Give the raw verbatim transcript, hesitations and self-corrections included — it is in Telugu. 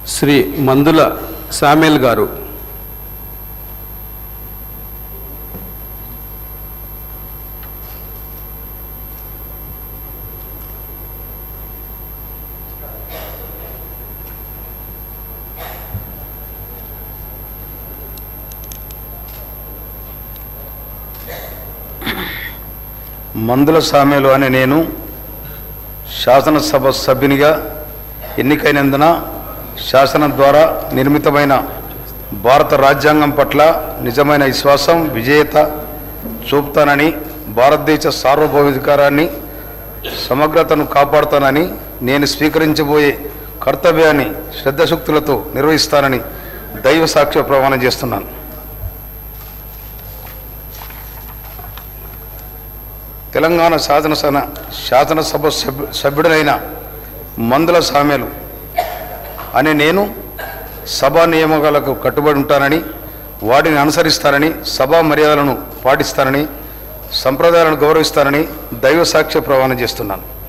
శ్రీ మందుల శామ్యూల్ గారు. మందుల శామ్యూల్ అనే నేను శాసనసభ సభ్యునిగా ఎన్నికైనందున శాసనం ద్వారా నిర్మితమైన భారత రాజ్యాంగం పట్ల నిజమైన విశ్వాసం, విజేత చూపుతానని, భారతదేశ సార్వభౌమాధికారాన్ని, సమగ్రతను కాపాడుతానని, నేను స్వీకరించబోయే కర్తవ్యాన్ని శ్రద్ధశక్తులతో నిర్వహిస్తానని దైవ సాక్ష్య ప్రమాణం చేస్తున్నాను. తెలంగాణ శాసనసభ శాసనసభ సభ్యుడైన మందుల శామ్యూల్ అనే నేను సభా నియమాలకు కట్టుబడి ఉంటానని, వాటిని అనుసరిస్తానని, సభా మర్యాదలను పాటిస్తానని, సంప్రదాయాలను గౌరవిస్తానని దైవ సాక్ష్య ప్రమాణం చేస్తున్నాను.